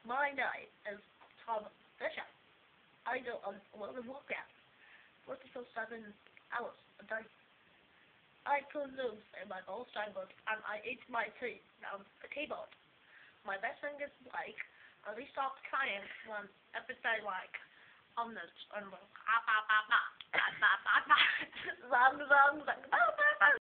My name is Tom Fisher. I do a lot of workout, 47 hours a day. I put loops in my bowl chambers and I eat my tea on the keyboard. My best friend is like, we stop trying when everything like omelets and